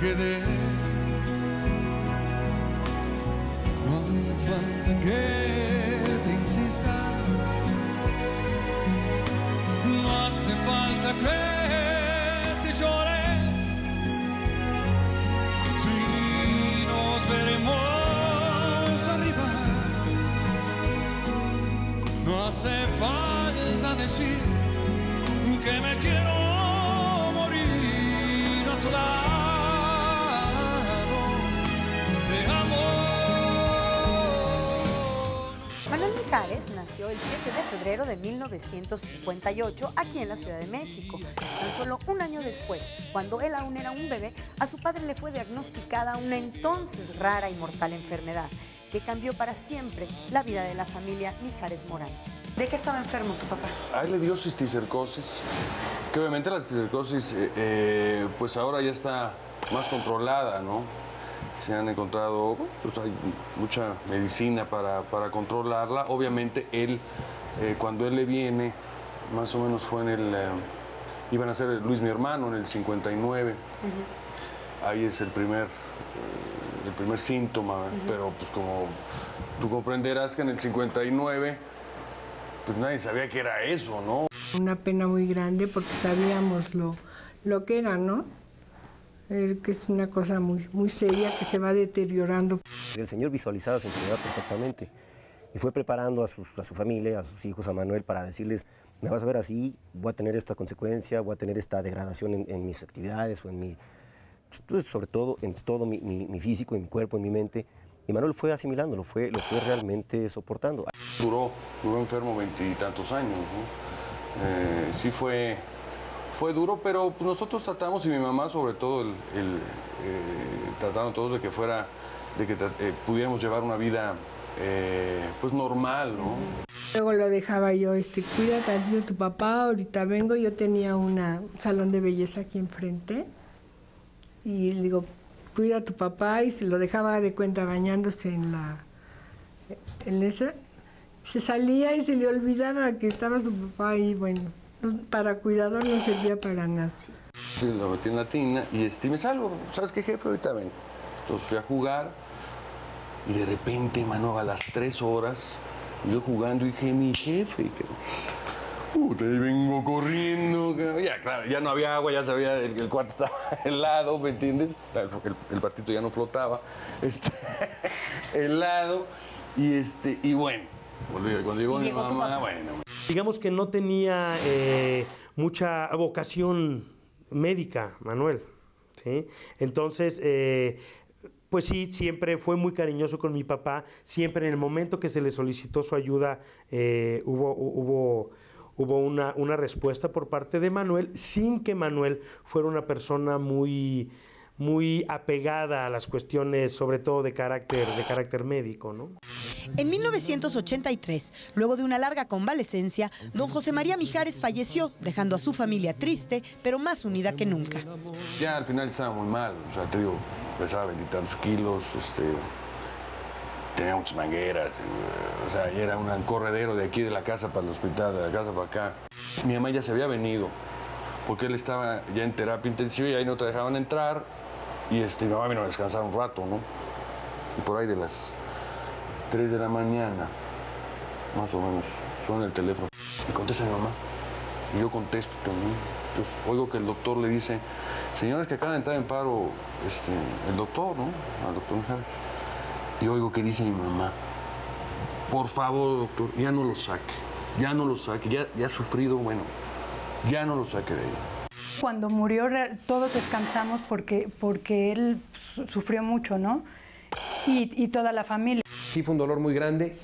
que des. No hace falta que te insista, no hace falta que te llore. Si nos veremos arriba, no hace falta decir que me quiero morir a tu lado. Te amo. Manuel Mijares nació el 7 de febrero de 1958 aquí en la Ciudad de México. Tan solo un año después, cuando él aún era un bebé, a su padre le fue diagnosticada una entonces rara y mortal enfermedad que cambió para siempre la vida de la familia Mijares Morán. ¿De qué estaba enfermo tu papá? A él le dio cisticercosis, que obviamente la cisticercosis pues ahora ya está más controlada, ¿no? Se han encontrado, pues hay mucha medicina para controlarla. Obviamente él, cuando él le viene, más o menos fue en el, iban a ser Luis mi hermano en el 59. Ahí es el primer síntoma, pero pues como tú comprenderás que en el 59, pues nadie sabía que era eso, ¿no? Una pena muy grande porque sabíamos lo que era, ¿no? Que es una cosa muy seria que se va deteriorando. El señor visualizaba su enfermedad perfectamente y fue preparando a su familia, a sus hijos, a Manuel, para decirles: me vas a ver así, voy a tener esta consecuencia, voy a tener esta degradación en mis actividades o en mi, pues, sobre todo en todo mi físico, en mi cuerpo, en mi mente. Y Manuel fue asimilándolo, lo fue realmente soportando. Duró enfermo 20 y tantos años, ¿no? Sí fue duro, pero pues nosotros tratamos, y mi mamá sobre todo, trataron todos de que pudiéramos llevar una vida pues normal, ¿no? Luego lo dejaba yo, cuida tantito de tu papá, ahorita vengo. Yo tenía un salón de belleza aquí enfrente y le digo, cuida a tu papá, y se lo dejaba de cuenta bañándose en esa. Se salía y se le olvidaba que estaba su papá ahí, bueno, para cuidador no servía para nada. Sí, lo metí en la tina y me salgo, ¿sabes qué, jefe? Ahorita ven. Entonces fui a jugar y de repente, mano, a las 3 horas, yo jugando, y dije, mi jefe, te vengo corriendo. Ya, claro, ya no había agua, ya sabía, el cuarto estaba helado, ¿me entiendes? El partito ya no flotaba, helado, y bueno, cuando llegó mi mamá, bueno. Digamos que no tenía mucha vocación médica, Manuel, ¿sí? Entonces, pues sí, siempre fue muy cariñoso con mi papá. Siempre en el momento que se le solicitó su ayuda, hubo una respuesta por parte de Manuel, sin que Manuel fuera una persona muy apegada a las cuestiones, sobre todo de carácter médico, ¿no? En 1983, luego de una larga convalecencia, don José María Mijares falleció, dejando a su familia triste, pero más unida que nunca. Ya al final estaba muy mal, o sea, te digo, pesaba 20 y tantos kilos, tenía muchas mangueras, o sea, era un corredero de aquí de la casa para el hospital, de la casa para acá. Mi mamá ya se había venido, porque él estaba ya en terapia intensiva y ahí no te dejaban entrar, y mi mamá vino a descansar un rato, ¿no? Y por ahí de las 3 de la mañana, más o menos, suena el teléfono. Y contesta mi mamá. Y yo contesto también. Entonces, oigo que el doctor le dice, señores, que acaba de entrar en paro el doctor, ¿no? Al doctor Mijares. Y oigo que dice mi mamá, por favor, doctor, ya no lo saque. Ya no lo saque. Ya ha sufrido, bueno, ya no lo saque de ahí. Cuando murió, todos descansamos porque él sufrió mucho, ¿no? Y toda la familia. Sí, fue un dolor muy grande.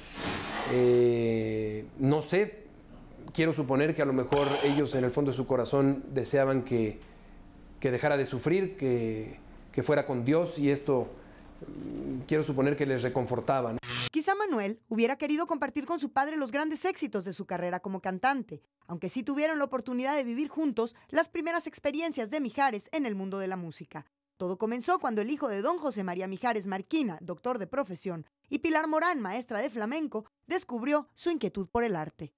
No sé, quiero suponer que a lo mejor ellos en el fondo de su corazón deseaban que dejara de sufrir, que fuera con Dios, y esto quiero suponer que les reconfortaba, ¿no? Quizá Manuel hubiera querido compartir con su padre los grandes éxitos de su carrera como cantante, aunque sí tuvieron la oportunidad de vivir juntos las primeras experiencias de Mijares en el mundo de la música. Todo comenzó cuando el hijo de don José María Mijares Marquina, doctor de profesión, y Pilar Morán, maestra de flamenco, descubrió su inquietud por el arte.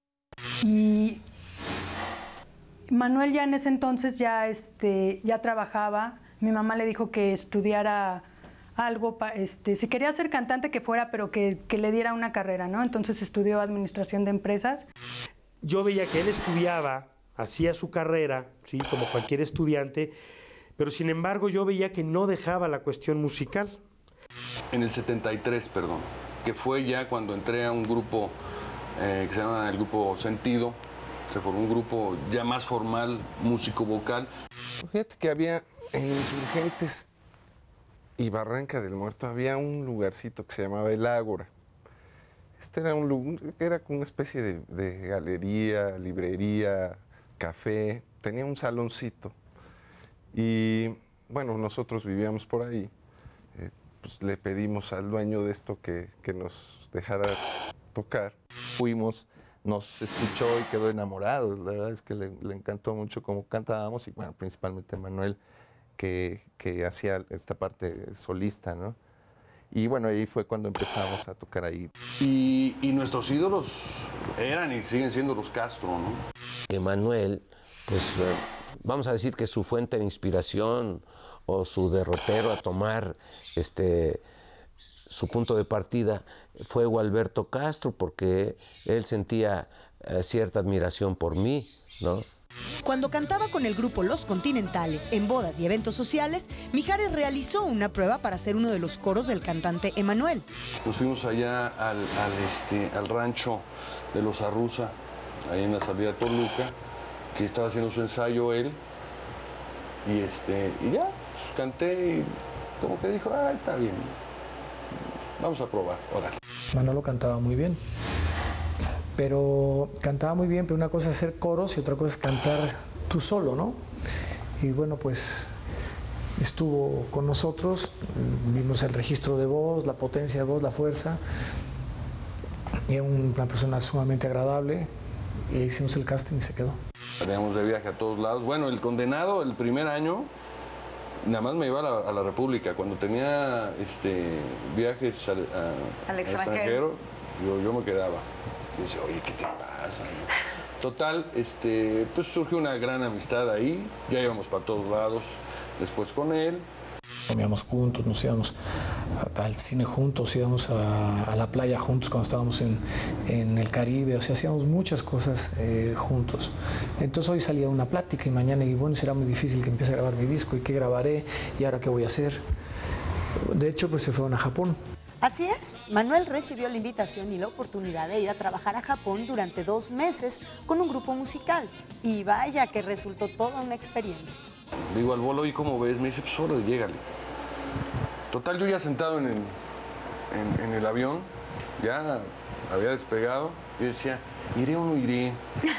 Y Manuel ya en ese entonces ya trabajaba mi mamá le dijo que estudiara algo, si quería ser cantante que fuera, pero que le diera una carrera, ¿no? Entonces estudió administración de empresas. Yo veía que él estudiaba, hacía su carrera, ¿sí? Como cualquier estudiante, pero sin embargo yo veía que no dejaba la cuestión musical. En el 73, perdón, que fue ya cuando entré a un grupo que se llama el Grupo Sentido. Se formó un grupo ya más formal, músico-vocal. Fíjate que había en Insurgentes y Barranca del Muerto había un lugarcito que se llamaba El Ágora. Este era un lugar que era como una especie de galería, librería, café. Tenía un saloncito. Y bueno, nosotros vivíamos por ahí. Pues le pedimos al dueño de esto que nos dejara tocar. Fuimos, nos escuchó y quedó enamorado. La verdad es que le encantó mucho cómo cantábamos y bueno, principalmente Manuel, que hacía esta parte solista, ¿no? Y bueno, ahí fue cuando empezamos a tocar ahí. Y nuestros ídolos eran y siguen siendo los Castro, ¿no? Manuel, pues vamos a decir que su fuente de inspiración o su derrotero a tomar su punto de partida fue Gualberto Castro, porque él sentía cierta admiración por mí, ¿no? Cuando cantaba con el grupo Los Continentales en bodas y eventos sociales, Mijares realizó una prueba para ser uno de los coros del cantante Emanuel. Nos fuimos allá al rancho de los Arruza, ahí en la salida de Toluca, que estaba haciendo su ensayo él, y ya, pues, canté y como que dijo, está bien, vamos a probar, órale. Manolo cantaba muy bien. Pero cantaba muy bien, pero una cosa es hacer coros y otra cosa es cantar tú solo, ¿no? Y bueno, pues estuvo con nosotros, vimos el registro de voz, la potencia de voz, la fuerza, y era una persona sumamente agradable, y hicimos el casting y se quedó. Salíamos de viaje a todos lados. Bueno, el condenado, el primer año, nada más me iba a la República. Cuando tenía viajes al extranjero, yo me quedaba. Y decía, oye, ¿qué te pasa? Total, pues surgió una gran amistad ahí, ya íbamos para todos lados, después con él. Comíamos juntos, nos íbamos al cine juntos, íbamos a la playa juntos cuando estábamos en el Caribe, o sea, hacíamos muchas cosas juntos. Entonces hoy salía una plática y mañana, y bueno, será muy difícil que empiece a grabar mi disco, y qué grabaré, y ahora qué voy a hacer. De hecho, pues se fueron a Japón. Así es, Manuel recibió la invitación y la oportunidad de ir a trabajar a Japón durante 2 meses con un grupo musical. Y vaya que resultó toda una experiencia. Digo al Bolo, ¿y cómo ves? Me dice, pues solo llégale. Total, yo ya sentado en el avión, ya había despegado, y decía, ¿iré o no iré?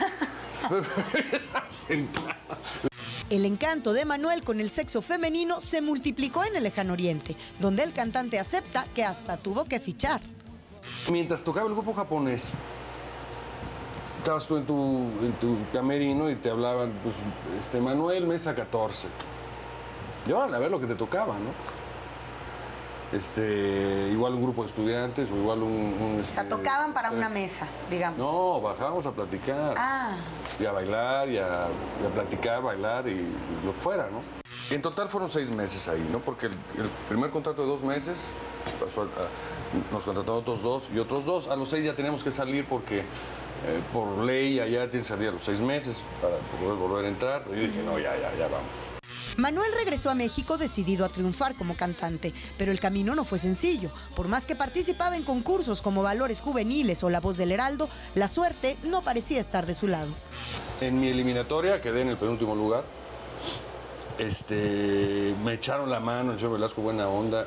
El encanto de Manuel con el sexo femenino se multiplicó en el Lejano Oriente, donde el cantante acepta que hasta tuvo que fichar. Mientras tocaba el grupo japonés, estabas tú en tu camerino y te hablaban, pues, Manuel, mesa 14. Y órale, a ver lo que te tocaba, ¿no? Igual un grupo de estudiantes o igual o sea, tocaban para una mesa, digamos. No, bajábamos a platicar. Y a bailar, y a platicar, bailar y lo que fuera, ¿no? Y en total fueron 6 meses ahí, ¿no? Porque el primer contrato de 2 meses pasó nos contrataron otros 2 y otros 2. A los 6 ya teníamos que salir porque por ley allá tienes que salir a los 6 meses para poder volver a entrar. Y yo dije, no, ya vamos. Manuel regresó a México decidido a triunfar como cantante, pero el camino no fue sencillo. Por más que participaba en concursos como Valores Juveniles o La Voz del Heraldo, la suerte no parecía estar de su lado. En mi eliminatoria quedé en el penúltimo lugar. Me echaron la mano, el señor Velasco, buena onda.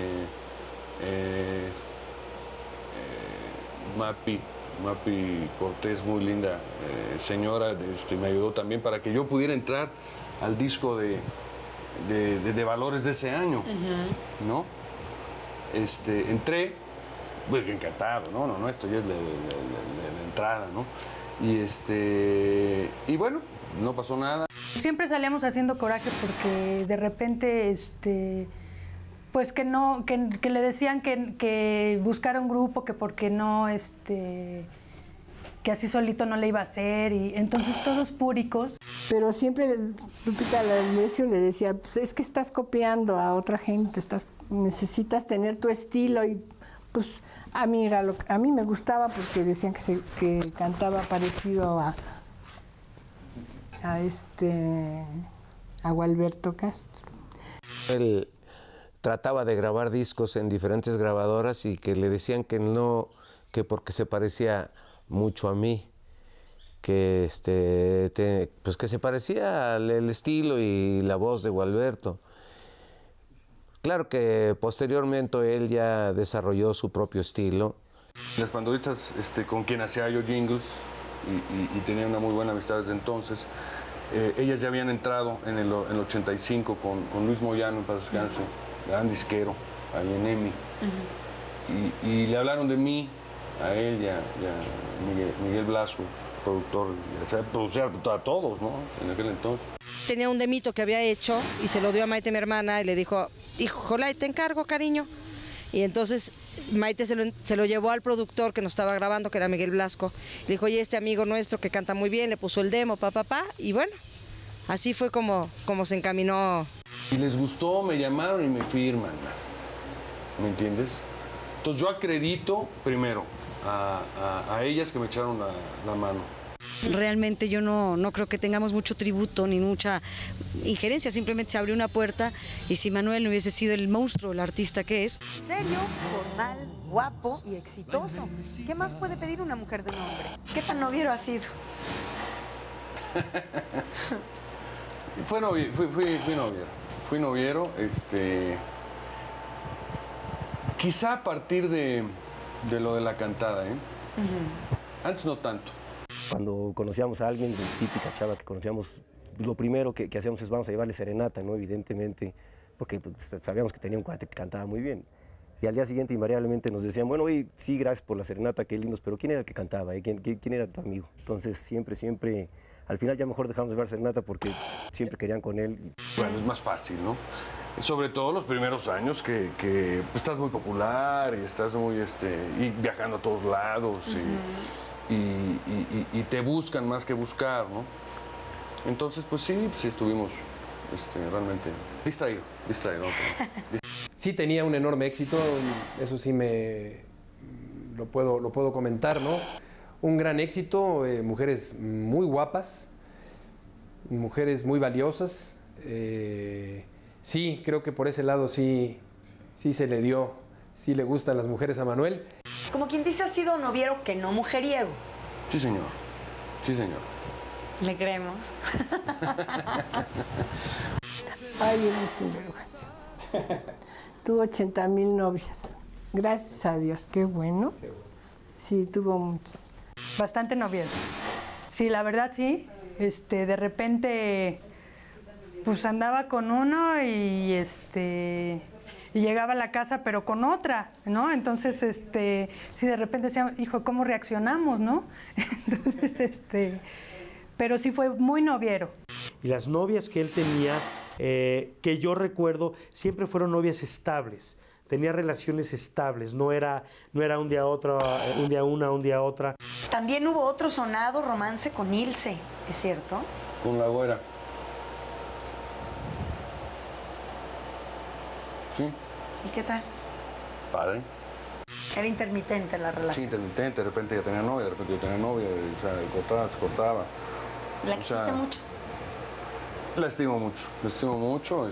Mapi Cortés, muy linda señora, me ayudó también para que yo pudiera entrar al disco de Valores de ese año, ¿no? Entré, pues encantado, no, esto ya es de entrada, ¿no? Y bueno, no pasó nada. Siempre salíamos haciendo coraje porque de repente, pues que le decían que buscara un grupo, que porque no, que así solito no le iba a hacer, y entonces todos púricos. Pero siempre Lupita D'Alessio le decía, pues es que estás copiando a otra gente, necesitas tener tu estilo, y pues a mí me gustaba porque decían que cantaba parecido a Gualberto Castro. Él trataba de grabar discos en diferentes grabadoras y que le decían que no, que porque se parecía mucho a mí, que pues que se parecía el estilo y la voz de Gualberto. Claro que posteriormente él ya desarrolló su propio estilo. Las Pandoritas, con quien hacía yo jingles y tenía una muy buena amistad desde entonces, ellas ya habían entrado en el 85 con Luis Moyano, en paz descanse, gran disquero, ahí en EMI. Y le hablaron de mí, a él y a Miguel Blasco, productor, producía a todos, ¿no? En aquel entonces. Tenía un demito que había hecho y se lo dio a Maite, mi hermana, y le dijo, híjole, te encargo, cariño. Y entonces Maite se lo llevó al productor que nos estaba grabando, que era Miguel Blasco. Le dijo, oye, este amigo nuestro que canta muy bien, le puso el demo, y bueno, así fue como se encaminó. Y les gustó, me llamaron y me firman, ¿me entiendes? Entonces yo acredito primero a ellas que me echaron la mano. Realmente yo no creo que tengamos mucho tributo ni mucha injerencia, simplemente se abrió una puerta, y si Manuel no hubiese sido el monstruo, el artista que es. Serio, formal, guapo y exitoso. ¿Qué más puede pedir una mujer de un hombre? ¿Qué tan noviero ha sido? Fui noviero, quizá a partir de lo de la cantada, Antes no tanto. Cuando conocíamos a alguien, de típica chava que conocíamos, lo primero que hacíamos es vamos a llevarle serenata, ¿no? Evidentemente, porque pues, sabíamos que tenía un cuate que cantaba muy bien. Y al día siguiente invariablemente nos decían, bueno, oye, sí, gracias por la serenata, qué lindos, pero ¿quién era el que cantaba? ¿Quién era tu amigo? Entonces siempre, al final ya mejor dejamos de llevar serenata porque siempre querían con él. Bueno, es más fácil, ¿no? Sobre todo los primeros años que pues, estás muy popular y estás muy, y viajando a todos lados y te buscan más que buscar, ¿no? Entonces, pues sí estuvimos realmente distraídos. Sí tenía un enorme éxito, eso sí lo puedo comentar, ¿no? Un gran éxito, mujeres muy guapas, mujeres muy valiosas. Sí, creo que por ese lado sí se le dio, sí le gustan las mujeres a Manuel. Como quien dice, ha sido noviero que no mujeriego. Sí, señor. Sí, señor. Le creemos. Ay, eres un vergüenza. Tuvo 80,000 novias. Gracias a Dios, qué bueno. Sí, tuvo muchos. Bastante noviero. Sí, la verdad sí. De repente, pues andaba con uno y llegaba a la casa, pero con otra, ¿no? Entonces, sí, de repente decíamos, hijo, ¿cómo reaccionamos, no? Entonces, pero sí fue muy noviero. Y las novias que él tenía, que yo recuerdo, siempre fueron novias estables. Tenía relaciones estables, no era un día otra, un día una, un día otra. También hubo otro sonado romance con Ilse, ¿es cierto? Con la güera. Sí. ¿Y qué tal? Padre. Era intermitente la relación. Sí, intermitente, de repente ya tenía novia, de repente yo tenía novia, o sea, se cortaba. ¿La quisiste mucho? La estimo mucho,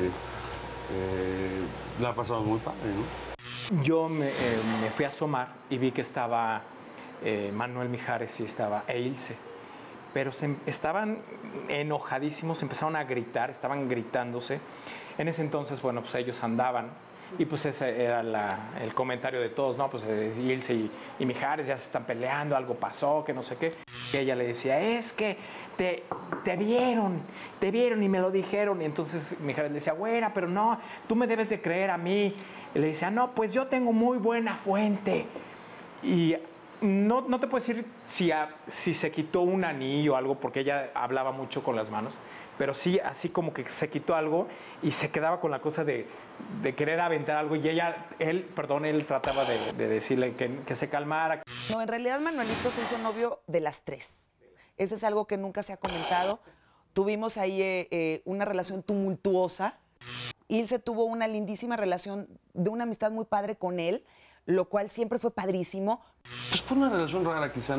la ha pasado muy padre, ¿no? Yo me fui a asomar y vi que estaba Manuel Mijares y estaba Ilse, pero estaban enojadísimos, empezaron a gritar, estaban gritándose. En ese entonces, bueno, pues ellos andaban y pues ese era el comentario de todos, ¿no? Pues Ilse y Mijares ya se están peleando, algo pasó, que no sé qué. Y ella le decía, es que te vieron y me lo dijeron. Y entonces Mijares le decía, güera, pero no, tú me debes de creer a mí. Y le decía, no, pues yo tengo muy buena fuente. Y no te puedo decir si se quitó un anillo o algo, porque ella hablaba mucho con las manos. pero sí, así como que se quitó algo y se quedaba con la cosa de querer aventar algo y él trataba de decirle que se calmara. No, en realidad Manuelito se hizo novio de las 3. Eso es algo que nunca se ha comentado. Tuvimos ahí una relación tumultuosa. Ilse tuvo una lindísima relación, de una amistad muy padre con él, lo cual siempre fue padrísimo. Pues fue una relación rara, quizá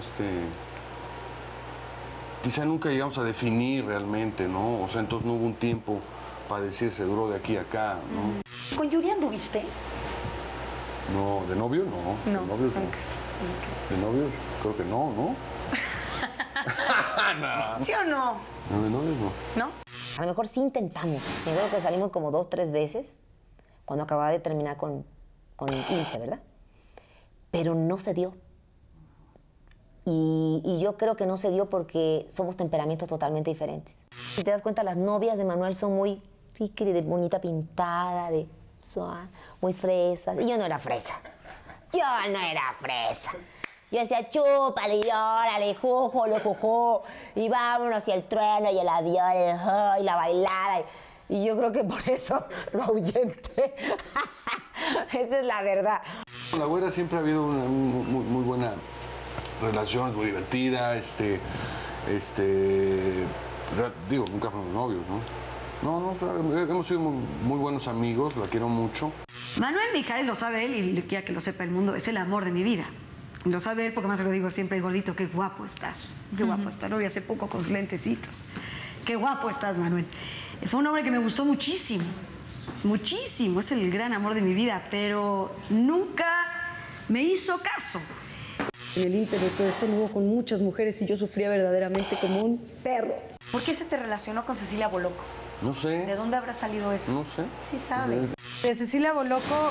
quizá nunca llegamos a definir realmente, ¿no? O sea, entonces no hubo un tiempo para decir se duró de aquí a acá, ¿no? ¿Con Yuri anduviste? No, ¿de novio? No. No. ¿De novio? No. ¿De novio? Creo que no, ¿no? No. ¿Sí o no? No, de novios no. ¿No? A lo mejor sí intentamos. Yo creo que salimos como 2, 3 veces cuando acababa de terminar con Ilse, ¿verdad? Pero no se dio. Y yo creo que no se dio porque somos temperamentos totalmente diferentes. Si te das cuenta, las novias de Manuel son muy de bonita pintada, de suave, muy fresas. Y yo no era fresa. Yo no era fresa. Yo decía, chúpale, llórale, jujo, y vámonos, y el trueno, y el avión, y la bailada. Y yo creo que por eso lo ahuyenté. Esa es la verdad. Con la güera siempre ha habido una muy buena relación, muy divertida, digo, nunca fuimos novios, ¿no? No, hemos sido muy buenos amigos, la quiero mucho. Manuel Mijares, lo sabe él y quiera que lo sepa el mundo, es el amor de mi vida. Lo sabe él porque más se lo digo siempre, gordito, qué guapo estás. Qué guapo estás. Lo vi hace poco con sus lentecitos. Qué guapo estás, Manuel. Fue un hombre que me gustó muchísimo. Muchísimo. Es el gran amor de mi vida, pero nunca me hizo caso. En el ínter de todo esto anduvo con muchas mujeres y yo sufría verdaderamente como un perro. ¿Por qué se te relacionó con Cecilia Boloco? No sé. ¿De dónde habrá salido eso? No sé. Sí sabes. De Cecilia Boloco,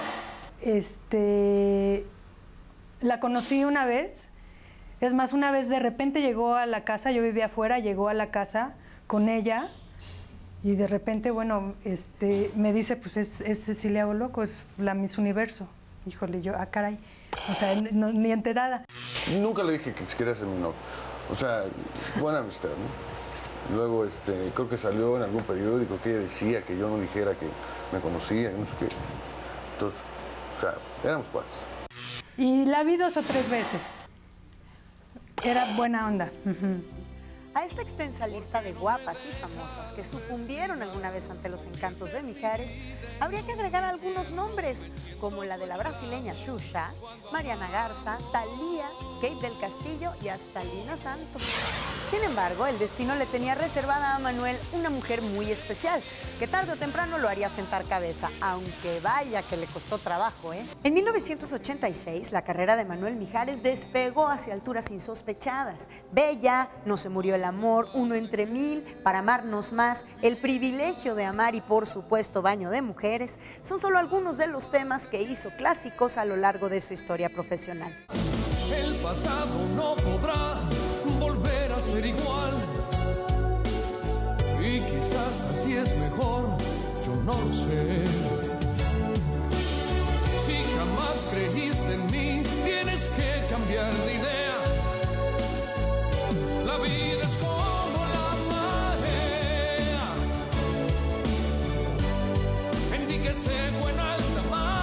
la conocí una vez. Es más, una vez de repente llegó a la casa, yo vivía afuera, llegó a la casa con ella y de repente, bueno, me dice, pues es Cecilia Boloco, es la Miss Universo. Híjole, yo, caray, o sea, ni enterada. Nunca le dije que quería ser mi novio. O sea, buena amistad, ¿no? Luego, creo que salió en algún periódico que ella decía que yo no dijera que me conocía, y no sé qué. Entonces, o sea, éramos cuates. Y la vi 2 o 3 veces. Era buena onda. A esta extensa lista de guapas y famosas que sucumbieron alguna vez ante los encantos de Mijares, habría que agregar algunos nombres, como la de la brasileña Xuxa, Mariana Garza, Thalía, Kate del Castillo y hasta Lina Santos. Sin embargo, el destino le tenía reservada a Manuel una mujer muy especial, que tarde o temprano lo haría sentar cabeza, aunque vaya que le costó trabajo, ¿eh? En 1986, la carrera de Manuel Mijares despegó hacia alturas insospechadas. Bella, No se murió el amor, Uno entre mil, Para amarnos más, El privilegio de amar y, por supuesto, Baño de mujeres, son solo algunos de los temas que hizo clásicos a lo largo de su historia profesional. El pasado no podrá volver a ser igual. Y quizás así es mejor, yo no lo sé. Si jamás creíste en mí, tienes que cambiar de idea. La vida es como la marea, en ti que seco en alta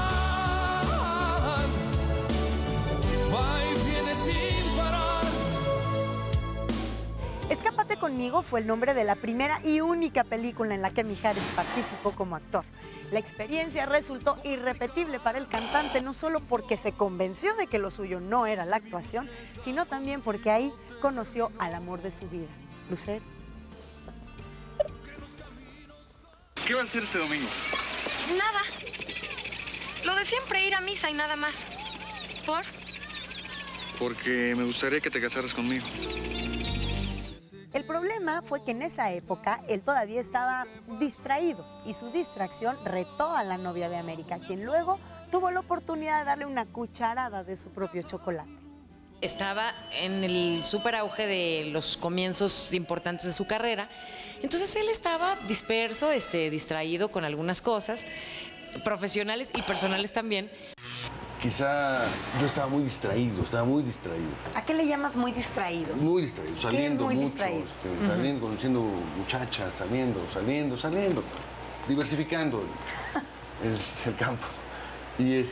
mar, va y viene sin parar. Escápate conmigo fue el nombre de la primera y única película en la que Mijares participó como actor. La experiencia resultó irrepetible para el cantante, no solo porque se convenció de que lo suyo no era la actuación, sino también porque ahí conoció al amor de su vida, Lucero. ¿Qué vas a hacer este domingo? Nada. Lo de siempre, ir a misa y nada más. ¿Por? Porque me gustaría que te casaras conmigo. El problema fue que en esa época él todavía estaba distraído y su distracción retó a la novia de América, quien luego tuvo la oportunidad de darle una cucharada de su propio chocolate. Estaba en el súper auge de los comienzos importantes de su carrera, entonces él estaba disperso, distraído con algunas cosas, profesionales y personales también. quizá yo estaba muy distraído. ¿A qué le llamas muy distraído? Muy distraído, saliendo muy mucho, distraído? saliendo, conociendo muchachas, saliendo, diversificando el campo. Y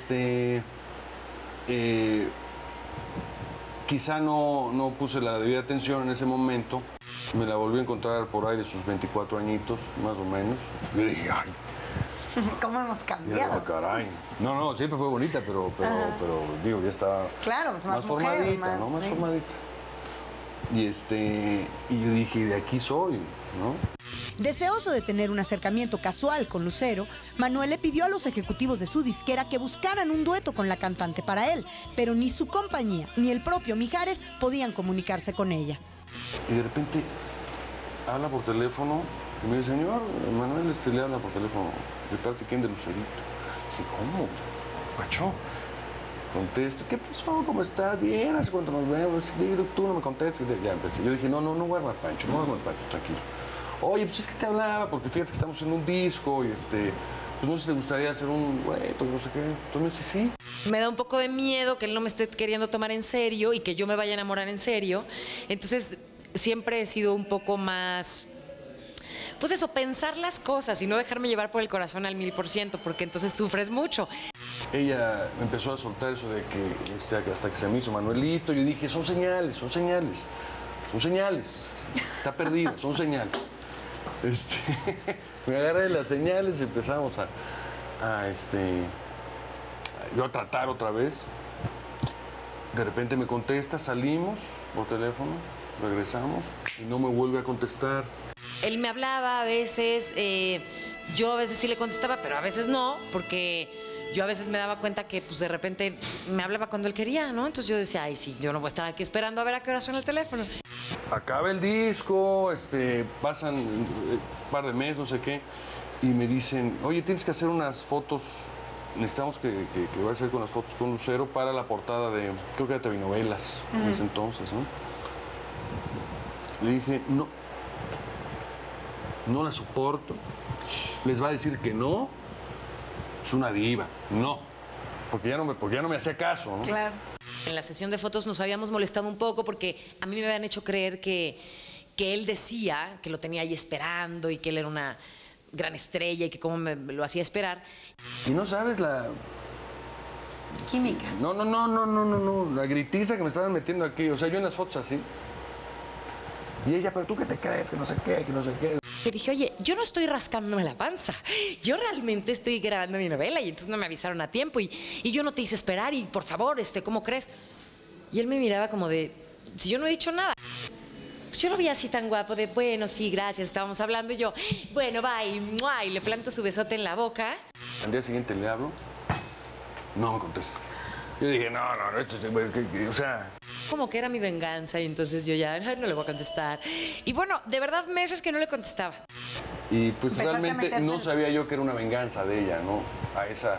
quizá no puse la debida atención en ese momento. Me la volví a encontrar por ahí de sus 24 añitos, más o menos. Yo dije, ay, ¿cómo hemos cambiado? ya, caray. No, siempre fue bonita, pero digo, ya estaba claro, pues más formadita, mujer, ¿no? Más sí. formadita. Y yo dije, de aquí soy, ¿no? Deseoso de tener un acercamiento casual con Lucero, Manuel le pidió a los ejecutivos de su disquera que buscaran un dueto con la cantante para él, pero ni su compañía ni el propio Mijares podían comunicarse con ella. Y de repente habla por teléfono y me dice, señor, Manuel le habla por teléfono, de parte quién, de Lucerito. Dije, ¿cómo? Guacho. Contesto, ¿qué pasó? ¿Cómo estás? Bien, ¿hace cuánto nos vemos? Tú no me contestas. Ya empecé. Yo dije, no voy a armar pancho, tranquilo. Oye, pues es que te hablaba, porque fíjate que estamos en un disco y pues no sé si te gustaría hacer un dueto, no sé qué. Entonces me dice, sí. Me da un poco de miedo que él no me esté queriendo tomar en serio y que yo me vaya a enamorar en serio. Entonces, siempre he sido un poco más, pues eso, pensar las cosas y no dejarme llevar por el corazón al 1000%, porque entonces sufres mucho. Ella me empezó a soltar eso de que hasta que se me hizo Manuelito. Yo dije, son señales. Está perdido, son señales. Me agarré de las señales y empezamos yo a tratar otra vez. De repente me contesta, salimos por teléfono, regresamos y no me vuelve a contestar. Él me hablaba a veces, yo a veces sí le contestaba, pero a veces no, porque yo a veces me daba cuenta que pues de repente me hablaba cuando él quería, ¿no? Entonces yo decía, ay, sí, yo no voy a estar aquí esperando a ver a qué hora suena el teléfono. Acaba el disco, pasan un par de meses, no sé qué, y me dicen, oye, tienes que hacer unas fotos, necesitamos que vayas a hacer con las fotos con Lucero para la portada de, creo que de telenovelas, en ese entonces, ¿no? Le dije, no la soporto, les va a decir que no, es una diva, no, porque ya no me hacía caso, ¿no? Claro. En la sesión de fotos nos habíamos molestado un poco porque a mí me habían hecho creer que él decía que lo tenía ahí esperando y que él era una gran estrella y que cómo me lo hacía esperar. Y no sabes la... Química. No, la gritiza que me estaban metiendo aquí, o sea, yo en las fotos así. Y ella, pero tú qué te crees, que no sé qué. Le dije, oye, yo no estoy rascándome la panza, yo realmente estoy grabando mi novela y entonces no me avisaron a tiempo y yo no te hice esperar y por favor, ¿cómo crees? Y él me miraba como de, si yo no he dicho nada. Pues yo lo vi así tan guapo de, bueno, sí, gracias, estábamos hablando y yo, bueno, bye, ¡mua! Y le planto su besote en la boca. Al día siguiente le hablo, no me contesta. Yo dije, no, esto es, o sea... Como que era mi venganza y entonces yo ya no le voy a contestar. Y bueno, de verdad meses que no le contestaba. Y pues realmente no sabía yo que era una venganza de ella, ¿no? A esa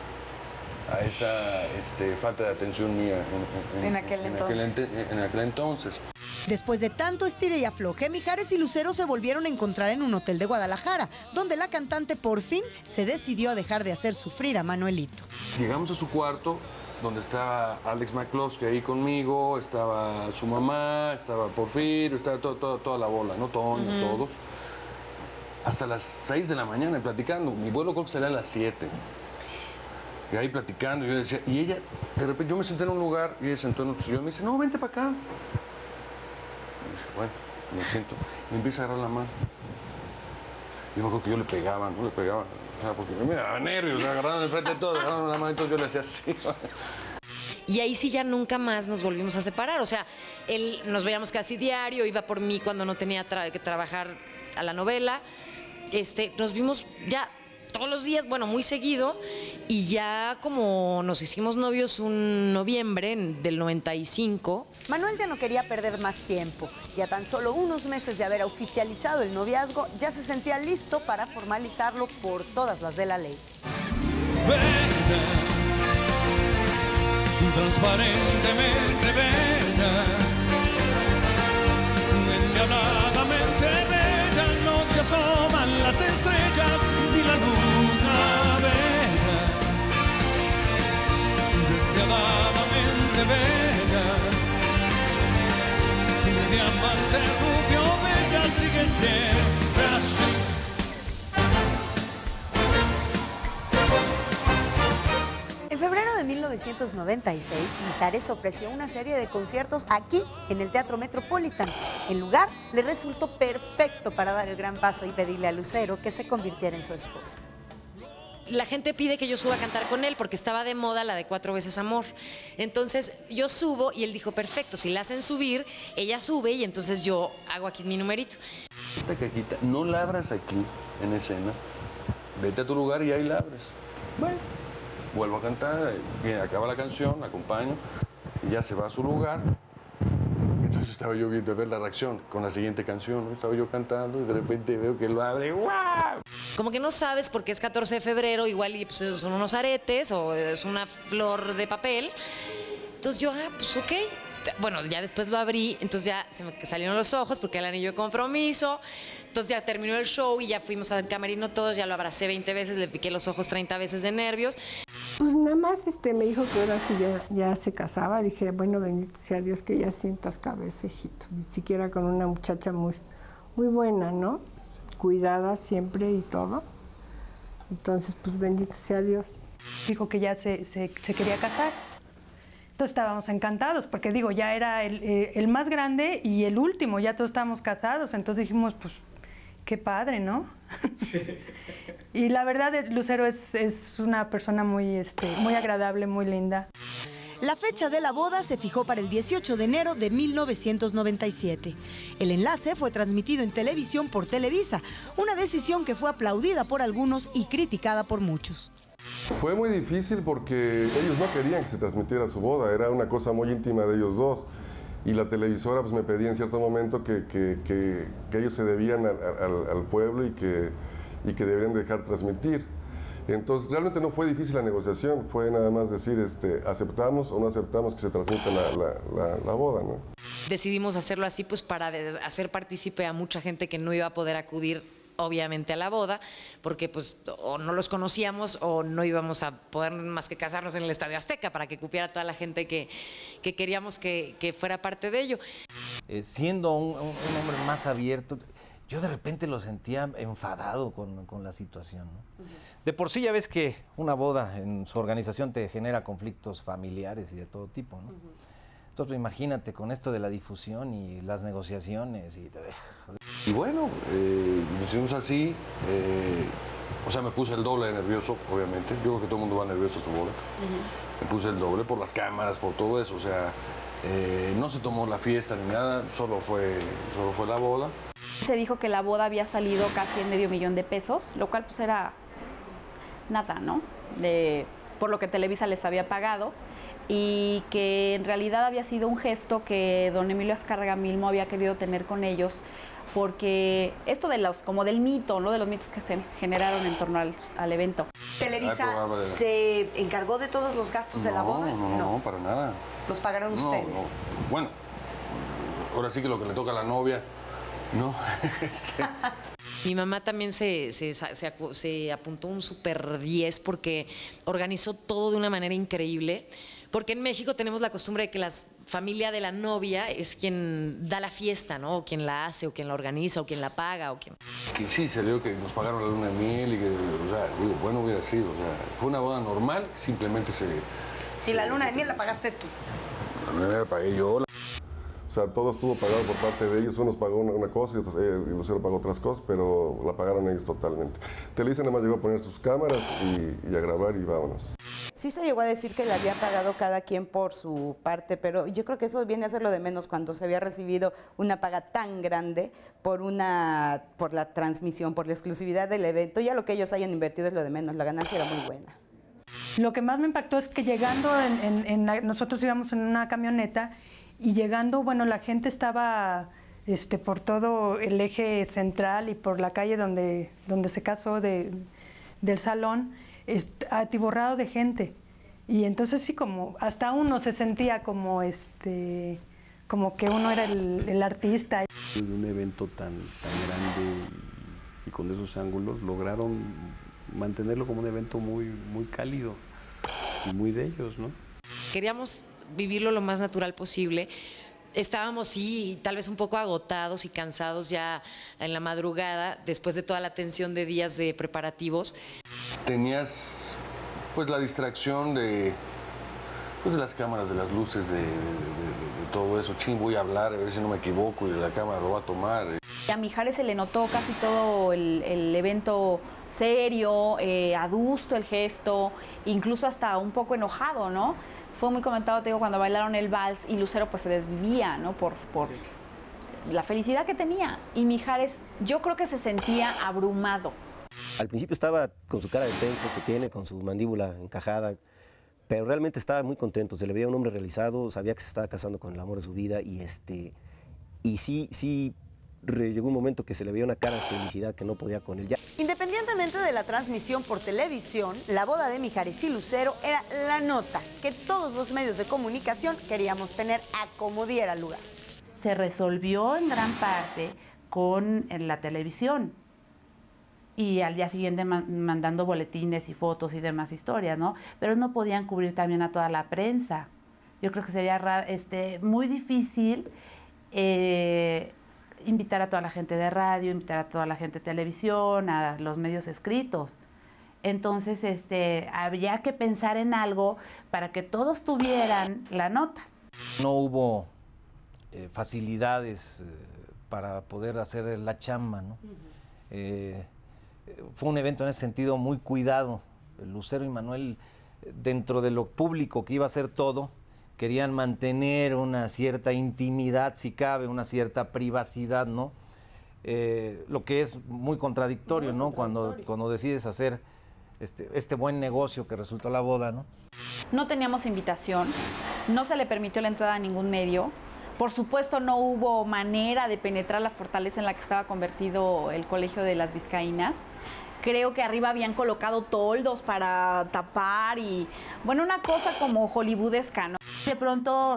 falta de atención mía en aquel entonces. Después de tanto estire y afloje, Mijares y Lucero se volvieron a encontrar en un hotel de Guadalajara, donde la cantante por fin se decidió a dejar de hacer sufrir a Manuelito. Llegamos a su cuarto, donde estaba Alex McCloskey ahí conmigo, estaba su mamá, estaba Porfirio, estaba toda la bola, ¿no? Toño, todos. Hasta las 6 de la mañana platicando. Mi vuelo creo que salía a las 7. Y ahí platicando, yo decía, y ella, de repente, yo me senté en un lugar y ella sentó en otro sillón y me dice, no, vente para acá. Y dije, bueno, me siento. Y me empieza a agarrar la mano. Yo me acuerdo que yo le pegaba, ¿no? O sea, porque me daba nervios, agarraron enfrente de todos, agarraron la mano, entonces yo le hacía así. Y ahí sí ya nunca más nos volvimos a separar. O sea, él nos veíamos casi diario, iba por mí cuando no tenía que trabajar a la novela. Nos vimos ya todos los días, bueno, muy seguido, y ya como nos hicimos novios un noviembre del 95. Manuel ya no quería perder más tiempo y a tan solo unos meses de haber oficializado el noviazgo ya se sentía listo para formalizarlo por todas las de la ley. Bella, transparentemente bella, endiabladamente bella, no se asoman las estrellas ni la luna bella. siempre así. En febrero de 1996, Mijares ofreció una serie de conciertos aquí, en el Teatro Metropolitan. El lugar le resultó perfecto para dar el gran paso y pedirle a Lucero que se convirtiera en su esposa. La gente pide que yo suba a cantar con él porque estaba de moda la de 4 veces amor. Entonces yo subo y él dijo, perfecto, si la hacen subir, ella sube y entonces yo hago aquí mi numerito. Esta cajita, no la abras aquí, en escena. Vete a tu lugar y ahí la abres. Bueno, vuelvo a cantar, bien, acaba la canción, acompaño, y ya se va a su lugar. Entonces estaba yo viendo ver la reacción con la siguiente canción, ¿no? Estaba yo cantando y de repente veo que lo abre. ¡Wow! Como que no sabes porque es 14 de febrero, igual y pues, son unos aretes o es una flor de papel. Entonces yo, pues ok. Bueno, ya después lo abrí, entonces ya se me salieron los ojos porque era el anillo de compromiso. Entonces ya terminó el show y ya fuimos al camerino todos, ya lo abracé 20 veces, le piqué los ojos 30 veces de nervios. Pues nada más me dijo que ahora sí ya se casaba. Dije, bueno, bendito sea Dios que ya sientas cabeza, hijito. Ni siquiera con una muchacha muy buena, ¿no? Cuidada siempre y todo. Entonces, pues bendito sea Dios. Dijo que ya se quería casar. Entonces estábamos encantados, porque digo, ya era el más grande y el último, ya todos estábamos casados. Entonces dijimos, pues, qué padre, ¿no? Sí. Y la verdad, Lucero es una persona muy agradable, muy linda. La fecha de la boda se fijó para el 18 de enero de 1997. El enlace fue transmitido en televisión por Televisa, una decisión que fue aplaudida por algunos y criticada por muchos. Fue muy difícil porque ellos no querían que se transmitiera su boda, era una cosa muy íntima de ellos dos. Y la televisora pues, me pedía en cierto momento que ellos se debían al pueblo y que deberían dejar transmitir. Entonces, realmente no fue difícil la negociación, fue nada más decir, aceptamos o no aceptamos que se transmita la boda, ¿no? Decidimos hacerlo así pues para hacer partícipe a mucha gente que no iba a poder acudir obviamente a la boda, porque pues o no los conocíamos o no íbamos a poder más que casarnos en el Estadio Azteca para que cupiera toda la gente que queríamos que fuera parte de ello. Siendo un hombre más abierto, yo de repente lo sentía enfadado con la situación, ¿no? De por sí ya ves que una boda en su organización te genera conflictos familiares y de todo tipo, ¿no? Entonces imagínate con esto de la difusión y las negociaciones y bueno, lo hicimos así, o sea, me puse el doble de nervioso, obviamente. Yo creo que todo el mundo va nervioso a su boda. Me puse el doble por las cámaras, por todo eso, o sea, no se tomó la fiesta ni nada, solo fue la boda. Se dijo que la boda había salido casi en $500,000 pesos, lo cual pues era nada, ¿no? Por lo que Televisa les había pagado, y que en realidad había sido un gesto que don Emilio Azcárraga Milmo había querido tener con ellos, porque esto como del mito, ¿no? De los mitos que se generaron en torno al evento. ¿Televisa se encargó de todos los gastos de la boda? No, para nada. ¿Los pagaron ustedes? No. Bueno, ahora sí que lo que le toca a la novia, ¿no? Mi mamá también se apuntó un super 10 porque organizó todo de una manera increíble. Porque en México tenemos la costumbre de que la familia de la novia es quien da la fiesta, ¿no? O quien la hace, o quien la organiza, o quien la paga, o quien... Que sí, salió que nos pagaron la luna de miel y que, o sea, digo, bueno hubiera sido, o sea, fue una boda normal, simplemente ¿Y la luna de miel la pagaste tú? La luna de miel la pagué yo. O sea, todo estuvo pagado por parte de ellos, unos pagó una cosa y Lucero pagó otras cosas, pero la pagaron ellos totalmente. Televisa nada más llegó a poner sus cámaras y a grabar y vámonos. Sí se llegó a decir que le había pagado cada quien por su parte, pero yo creo que eso viene a ser lo de menos cuando se había recibido una paga tan grande por la transmisión, por la exclusividad del evento. Ya lo que ellos hayan invertido es lo de menos, la ganancia era muy buena. Lo que más me impactó es que llegando, nosotros íbamos en una camioneta y llegando, bueno, la gente estaba por todo el eje central y por la calle donde se casó del salón, atiborrado de gente. Y entonces sí, como hasta uno se sentía como que uno era el artista. En un evento tan grande y con esos ángulos lograron mantenerlo como un evento muy cálido y muy de ellos, ¿no? Queríamos vivirlo lo más natural posible. estábamos, sí, tal vez un poco agotados y cansados ya en la madrugada, después de toda la tensión de días de preparativos. Tenías, pues, la distracción de, pues, de las cámaras, de las luces, de todo eso. Ching, voy a hablar, a ver si no me equivoco y la cámara lo va a tomar. A Mijares se le notó casi todo el evento serio, adusto el gesto, incluso hasta un poco enojado, ¿no? Fue muy comentado, te digo, cuando bailaron el vals y Lucero pues se desvivía, ¿no? Por la felicidad que tenía. Y Mijares, yo creo que se sentía abrumado. Al principio estaba con su cara de tenso que tiene, con su mandíbula encajada, pero realmente estaba muy contento. Se le veía un hombre realizado, sabía que se estaba casando con el amor de su vida y sí llegó un momento que se le veía una cara de felicidad que no podía con él ya. Independientemente de la transmisión por televisión, la boda de Mijares y Lucero era la nota que todos los medios de comunicación queríamos tener a como diera lugar. Se resolvió en gran parte con la televisión y al día siguiente mandando boletines y fotos y demás historias, ¿no? Pero no podían cubrir también a toda la prensa. Yo creo que sería muy difícil invitar a toda la gente de radio, invitar a toda la gente de televisión, a los medios escritos. Entonces, había que pensar en algo para que todos tuvieran la nota. No hubo facilidades para poder hacer la chamba, ¿no? Fue un evento en ese sentido muy cuidado. Lucero y Manuel, dentro de lo público que iba a ser todo, querían mantener una cierta intimidad, si cabe, una cierta privacidad, ¿no? Lo que es muy contradictorio, ¿no? Cuando decides hacer este buen negocio que resultó la boda, ¿no? No teníamos invitación, no se le permitió la entrada a ningún medio. Por supuesto, no hubo manera de penetrar la fortaleza en la que estaba convertido el Colegio de las Vizcaínas. Creo que arriba habían colocado toldos para tapar y, bueno, una cosa como hollywoodesca, ¿no? De pronto,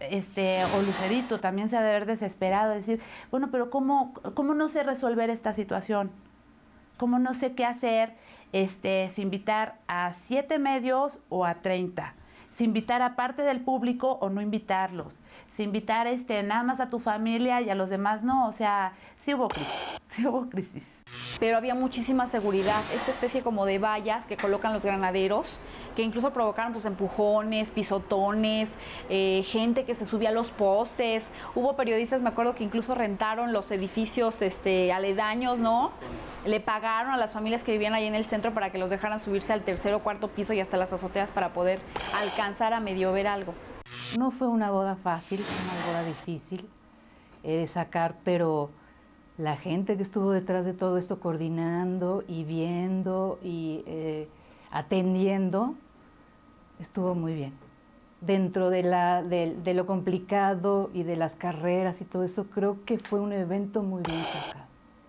o Lucerito también se ha de haber desesperado, decir, bueno, pero ¿cómo no sé resolver esta situación? ¿Cómo no sé qué hacer si invitar a 7 medios o a 30? Si invitar a parte del público o no invitarlos. Si invitar nada más a tu familia y a los demás no. O sea, sí hubo crisis. Pero había muchísima seguridad, esta especie como de vallas que colocan los granaderos, que incluso provocaron pues empujones, pisotones, gente que se subía a los postes. Hubo periodistas, me acuerdo, que incluso rentaron los edificios aledaños, ¿no? Le pagaron a las familias que vivían ahí en el centro para que los dejaran subirse al 3.º o 4.º piso y hasta las azoteas para poder alcanzar a medio ver algo. No fue una boda fácil, fue una boda difícil de sacar, pero la gente que estuvo detrás de todo esto coordinando y viendo y atendiendo estuvo muy bien. Dentro de lo complicado y de las carreras y todo eso, creo que fue un evento muy bien sacado.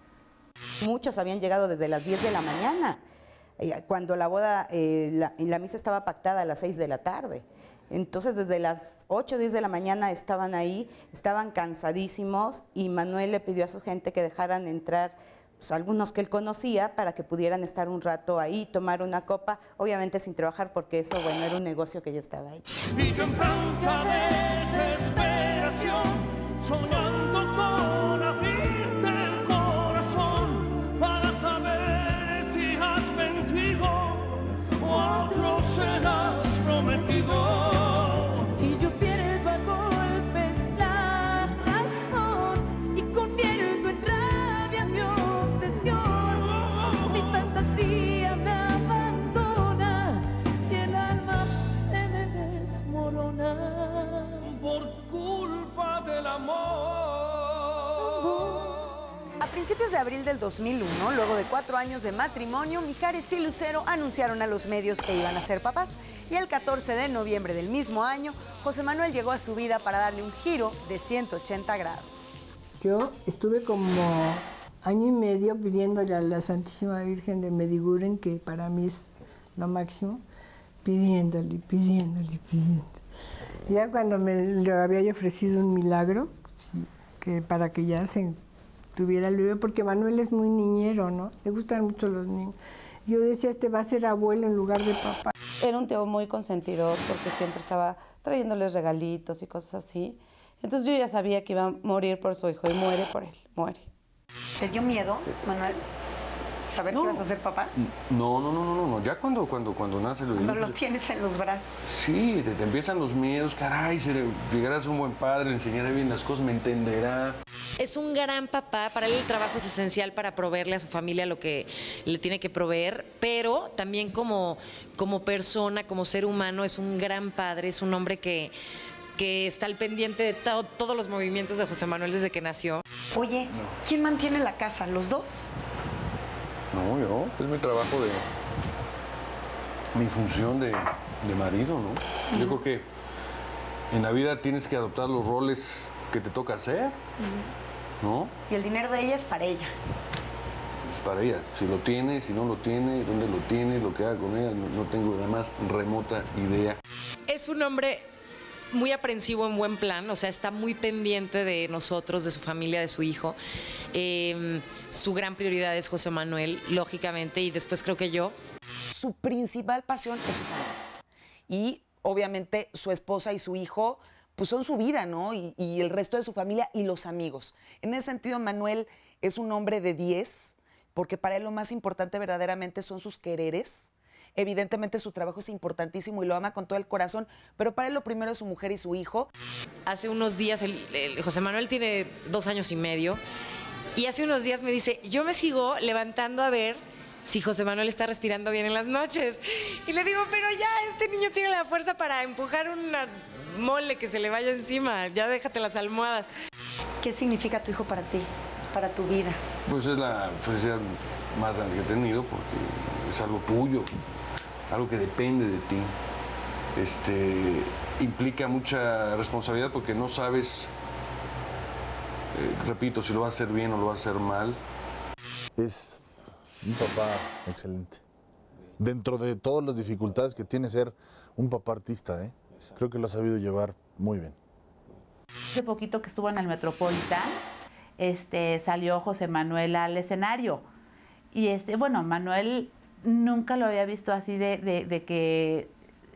Muchos habían llegado desde las 10 de la mañana, cuando la boda, la misa estaba pactada a las 6 de la tarde. Entonces, desde las 8 o 10 de la mañana estaban ahí, estaban cansadísimos y Manuel le pidió a su gente que dejaran entrar pues, algunos que él conocía para que pudieran estar un rato ahí, tomar una copa, obviamente sin trabajar porque eso, bueno, era un negocio que ya estaba hecho. Y yo en franca desesperación, soñando con abrirte el corazón para saber si has mentido o a otro serás prometido. Y yo pierdo a golpes la razón y convierto en rabia mi obsesión. Mi fantasía me abandona y el alma se me desmorona. Por culpa del amor. A principios de abril del 2001, luego de 4 años de matrimonio, Mijares y Lucero anunciaron a los medios que iban a ser papás. Y el 14 de noviembre del mismo año, José Manuel llegó a su vida para darle un giro de 180 grados. Yo estuve como año y medio pidiéndole a la Santísima Virgen de Mediguren, que para mí es lo máximo, pidiéndole. Ya cuando le había yo ofrecido un milagro, sí, que para que ya se tuviera el bebé, porque Manuel es muy niñero, ¿no? Le gustan mucho los niños. Yo decía, va a ser abuelo en lugar de papá. Era un tío muy consentidor porque siempre estaba trayéndoles regalitos y cosas así. Entonces yo ya sabía que iba a morir por su hijo y muere por él, muere. ¿Te dio miedo, Manuel? ¿Saber que ibas a ser papá? No. Ya cuando nace lo Cuando lo tienes en los brazos. Sí, te empiezan los miedos. Caray, si llegarás a ser un buen padre, le enseñaré bien las cosas, me entenderá. Es un gran papá, para él el trabajo es esencial para proveerle a su familia lo que le tiene que proveer, pero también como persona, como ser humano, es un gran padre, es un hombre que está al pendiente de todos los movimientos de José Manuel desde que nació. Oye, ¿quién mantiene la casa? ¿Los dos? No, yo, es mi trabajo mi función de marido, ¿no? Yo creo que en la vida tienes que adoptar los roles que te toca hacer, ¿no? Y el dinero de ella es para ella. Es para ella. Si lo tiene, si no lo tiene, dónde lo tiene, lo que haga con ella, no tengo la más remota idea. Es un hombre muy aprensivo en buen plan, o sea, está muy pendiente de nosotros, de su familia, de su hijo. Su gran prioridad es José Manuel, lógicamente, y después creo que yo. Su principal pasión es su familia. Y obviamente su esposa y su hijo pues son su vida, ¿no? Y el resto de su familia y los amigos. En ese sentido, Manuel es un hombre de 10, porque para él lo más importante verdaderamente son sus quereres. Evidentemente su trabajo es importantísimo y lo ama con todo el corazón, pero para él lo primero es su mujer y su hijo. Hace unos días, José Manuel tiene 2 años y medio, y hace unos días me dice, yo me sigo levantando a ver si José Manuel está respirando bien en las noches. Y le digo, pero ya, este niño tiene la fuerza para empujar una mole que se le vaya encima, ya déjate las almohadas. ¿Qué significa tu hijo para ti, para tu vida? Pues es la felicidad más grande que he tenido, porque es algo tuyo, algo que depende de ti. Implica mucha responsabilidad porque no sabes, repito, si lo vas a hacer bien o lo vas a hacer mal. Es un papá excelente. Dentro de todas las dificultades que tiene ser un papá artista, creo que lo ha sabido llevar muy bien. Hace poquito que estuvo en el Metropolitan, salió José Manuel al escenario. Y bueno, Manuel nunca lo había visto así de que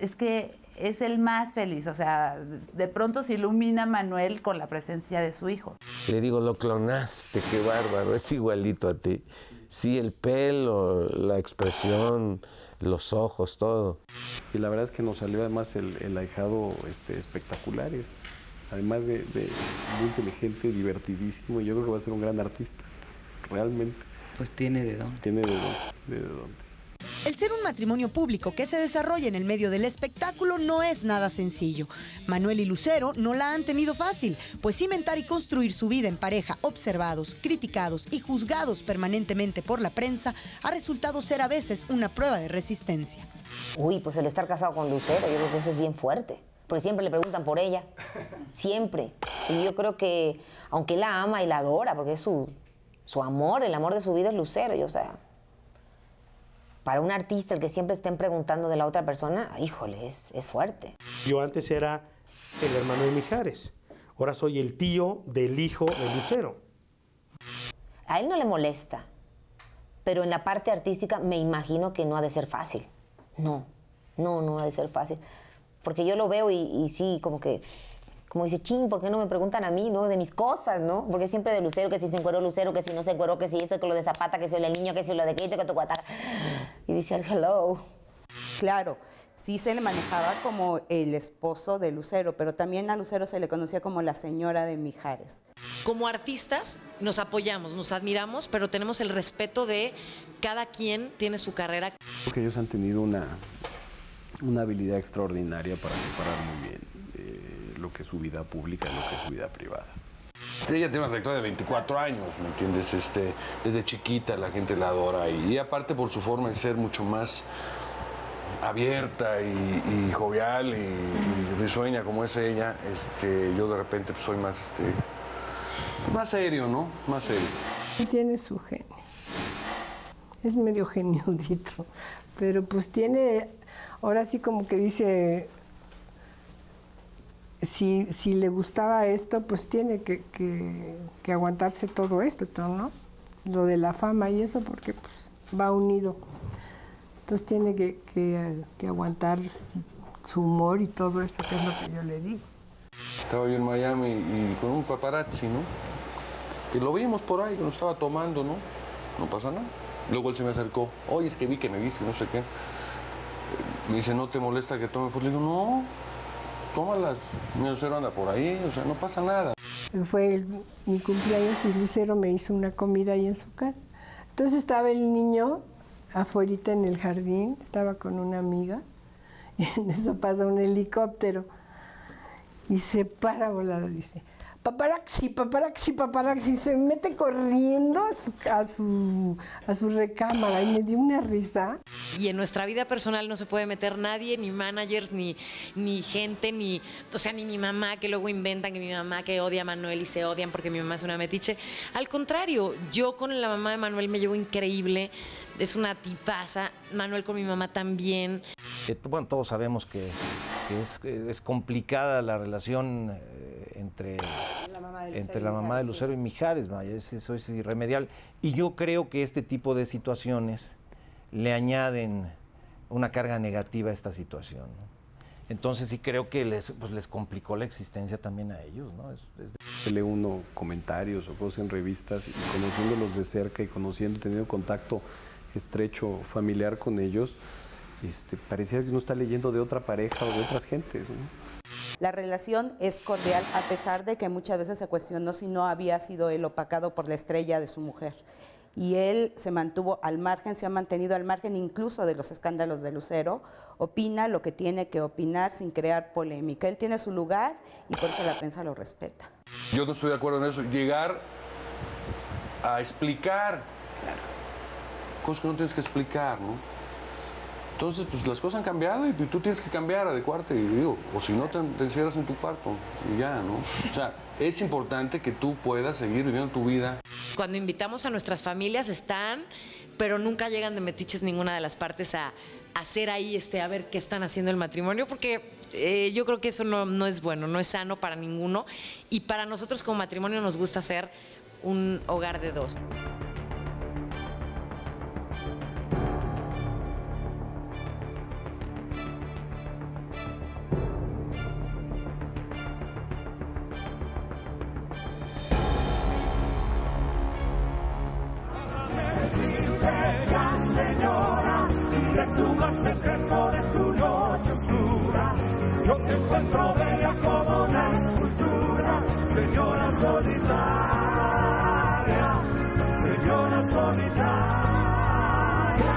es el más feliz. O sea, de pronto se ilumina Manuel con la presencia de su hijo. Le digo, lo clonaste, qué bárbaro, es igualito a ti. Sí, el pelo, la expresión, los ojos, todo. Y la verdad es que nos salió además el ahijado espectaculares. Además de muy inteligente, divertidísimo. Yo creo que va a ser un gran artista, realmente. Pues tiene de dónde. Tiene de dónde. El ser un matrimonio público que se desarrolla en el medio del espectáculo no es nada sencillo. Manuel y Lucero no la han tenido fácil, pues cimentar y construir su vida en pareja, observados, criticados y juzgados permanentemente por la prensa, ha resultado ser a veces una prueba de resistencia. Uy, pues el estar casado con Lucero, yo creo que eso es bien fuerte. Porque siempre le preguntan por ella, siempre. Y yo creo que, aunque él la ama y la adora, porque es su amor, el amor de su vida es Lucero, o sea, para un artista el que siempre estén preguntando de la otra persona, híjole, es fuerte. Yo antes era el hermano de Mijares, ahora soy el tío del hijo de Lucero. A él no le molesta, pero en la parte artística me imagino que no ha de ser fácil. No ha de ser fácil. Porque yo lo veo y sí, como dice, ching, ¿por qué no me preguntan a mí, no? De mis cosas, ¿no? Porque siempre de Lucero, que si se encueró Lucero, que si no se encueró, que si eso, que lo de Zapata, que si el niño, que si lo de Quito, que tu guataca. Y dice, hello. Claro, sí se le manejaba como el esposo de Lucero, pero también a Lucero se le conocía como la señora de Mijares. Como artistas nos apoyamos, nos admiramos, pero tenemos el respeto de cada quien tiene su carrera. Creo que ellos han tenido una habilidad extraordinaria para separar muy bien lo que es su vida pública y lo que es su vida privada. Ella tiene una trayectoria de 24 años, ¿me entiendes? Desde chiquita la gente la adora y aparte por su forma de ser mucho más abierta y jovial y risueña como es ella, yo de repente pues, soy más serio, ¿no? Más serio. Tiene su genio. Es medio geniudito, pero pues tiene, ahora sí como que dice, si le gustaba esto, pues tiene que aguantarse todo esto, ¿no? Lo de la fama y eso, porque pues, va unido. Entonces tiene que aguantar su humor y todo eso, que es lo que yo le digo. Estaba yo en Miami y con un paparazzi, ¿no? Que lo vimos por ahí, que nos estaba tomando, ¿no? No pasa nada. Luego él se me acercó. Oye, es que vi que me viste, no sé qué. Me dice, ¿no te molesta que tome fotos? Le digo, no, tómalas. Mi Lucero anda por ahí, o sea, no pasa nada. Fue mi cumpleaños y Lucero me hizo una comida ahí en su casa. Entonces estaba el niño afuerita en el jardín, estaba con una amiga, y en eso pasa un helicóptero y se para volado, dice, paparazzi, paparazzi, paparazzi, se mete corriendo a su recámara y me dio una risa. Y en nuestra vida personal no se puede meter nadie, ni managers, ni gente, o sea, ni mi mamá, que luego inventan que mi mamá que odia a Manuel y se odian porque mi mamá es una metiche. Al contrario, yo con la mamá de Manuel me llevo increíble, es una tipaza, Manuel con mi mamá también. Bueno, todos sabemos que es complicada la relación entre la mamá de Lucero y Mijares, vaya, eso es irremediable. Y yo creo que este tipo de situaciones le añaden una carga negativa a esta situación, ¿no? Entonces sí creo que les complicó la existencia también a ellos, ¿no? Lee uno comentarios o cosas en revistas y conociéndolos de cerca y teniendo contacto estrecho, familiar con ellos, parecía que uno está leyendo de otra pareja o de otras gentes, ¿no? La relación es cordial a pesar de que muchas veces se cuestionó si no había sido él opacado por la estrella de su mujer. Y él se mantuvo al margen, se ha mantenido al margen incluso de los escándalos de Lucero, opina lo que tiene que opinar sin crear polémica. Él tiene su lugar y por eso la prensa lo respeta. Yo no estoy de acuerdo en eso, llegar a explicar cosas que no tienes que explicar, ¿no? Entonces, pues las cosas han cambiado y tú tienes que cambiar, adecuarte, y digo, o si no te encierras en tu cuarto y ya, ¿no? O sea, es importante que tú puedas seguir viviendo tu vida. Cuando invitamos a nuestras familias están, pero nunca llegan de metiches ninguna de las partes a hacer ahí, a ver qué están haciendo el matrimonio, porque yo creo que eso no es bueno, no es sano para ninguno, y para nosotros como matrimonio nos gusta ser un hogar de dos. Señora, de tu más secreto, de tu noche oscura, yo te encuentro bella como una escultura, señora solitaria, señora solitaria.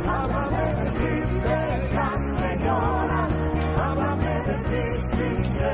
Háblame de ti, bella señora, háblame de ti, sincera.